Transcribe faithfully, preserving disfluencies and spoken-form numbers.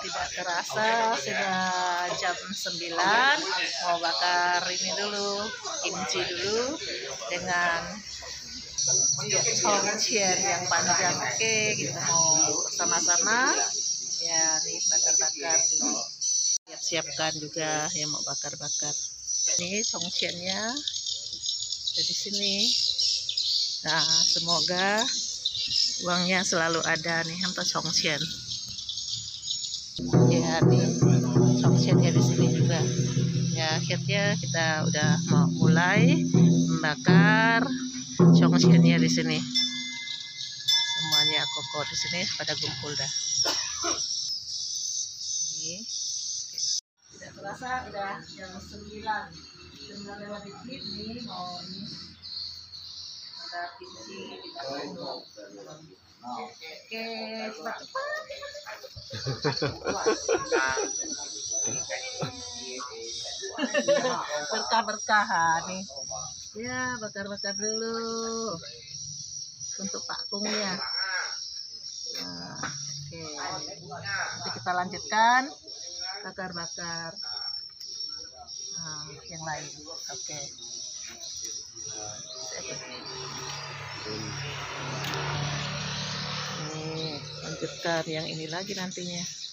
tidak terasa sudah jam sembilan. Mau bakar ini dulu, kimchi dulu dengan congcian yang panjang. Oke, kita mau bersama-sama ya, nih bakar-bakar dulu. Siap-siapkan juga yang mau bakar-bakar. Ini congciannya ada di sini. Nah, semoga uangnya selalu ada nih untuk congcian. Ya, nih congciannya di sini juga. Ya, akhirnya kita udah mau mulai membakar congciannya di sini. Semuanya koko di sini pada kumpul dah. Ini tidak terasa udah jam sembilan. Sembilan lewat dikit nih mau ini. Ada kimchi dibakar. Oke, cepat-cepat. Berkah-berkah nih. Ya, bakar-bakar dulu untuk pakungnya. Nah, oke, nanti kita lanjutkan bakar-bakar nah, yang lain. Oke. Nih, lanjutkan yang ini lagi nantinya.